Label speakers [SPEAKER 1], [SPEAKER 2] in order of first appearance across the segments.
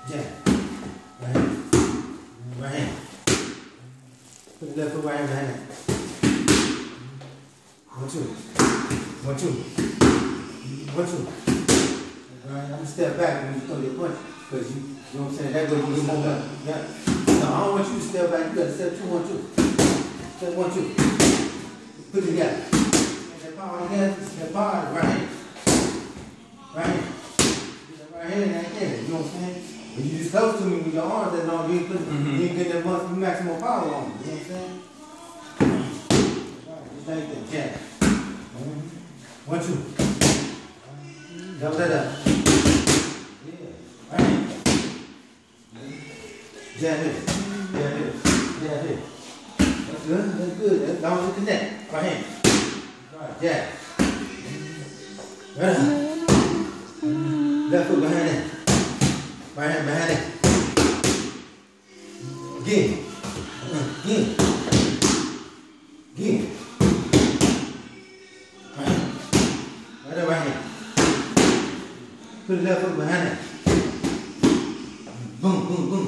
[SPEAKER 1] Jab. Right hand. Right hand. Put the left foot right hand behind that. 1, 2. 1, 2. 1, 2. Alright, I'm gonna step back when you throw your punch. Because you know what I'm saying? That way you get more momentum. Yeah. No, I don't want you to step back. You gotta step 2, 1, 2. Step 1, 2. Put it together. That power together. That power right hand. Right hand. Right hand right there. You know what I'm saying? If you just close to me with your arms that long, you ain't get that maximum power on me. You know what I'm saying? Just like that. Jab. 1, 2. Double that up. Yeah. Right hand. Jab here. Jab here. Jab here. That's good. That's good. As long as you connect. Right hand. Right. Jab. Right hand. Left foot behind that. Right hand behind that. Again. Again. Again. Right hand. Right there, right hand. Put the left foot behind that. Boom, boom, boom.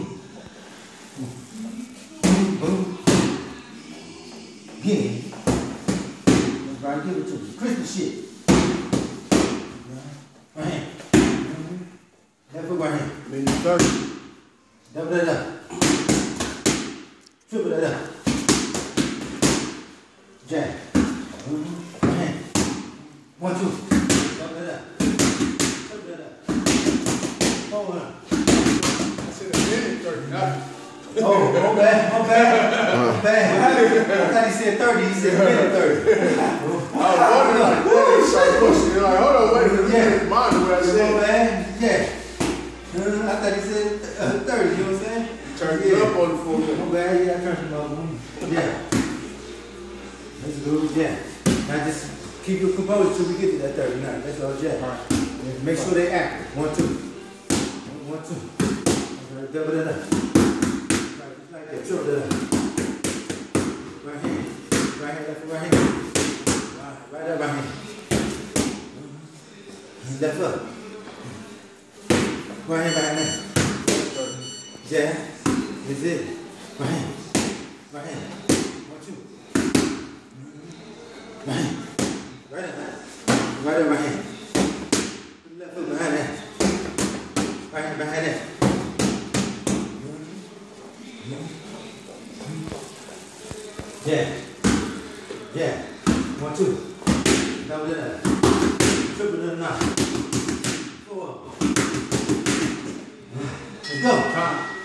[SPEAKER 1] Boom, boom. Again. Right, give it to me. Crispy shit. Right hand. Left foot right hand.
[SPEAKER 2] Maybe 30.
[SPEAKER 1] Double that up. Triple that up. Jab. Right hand. 1, 2. Double that up. Triple that up. Hold on.
[SPEAKER 2] I said a minute 30, not.
[SPEAKER 1] Oh, my bad. My bad. My bad. I thought he said 30. He said minute 30.
[SPEAKER 2] I was wondering, like, they started pushing. Like, hold on, wait a minute.
[SPEAKER 1] Yeah.
[SPEAKER 2] Mind what I
[SPEAKER 1] My
[SPEAKER 2] said.
[SPEAKER 1] bad. Yeah. I thought he said 30. You know what I'm saying?
[SPEAKER 2] Turn it up on the floor.
[SPEAKER 1] My bad. Yeah, I turned him up. Yeah. That's good. Yeah. Now just keep your composure till we get to that 39. That's all, Jack. All right. Make sure they active. 1, 2. 1, 2. Okay, double that up. Right, just like that. Triple that up. Right hand. Right hand, left foot, right hand. Right there, right hand. Left up. Right hand behind that. Jab. That's it. Right hand. Right hand. 1, 2. Right hand. Right there, right there, right hand. Put the left foot behind that. Right hand behind that. Yeah. Yeah. 1, 2. Double it up. Triple it up. 4. Let's go.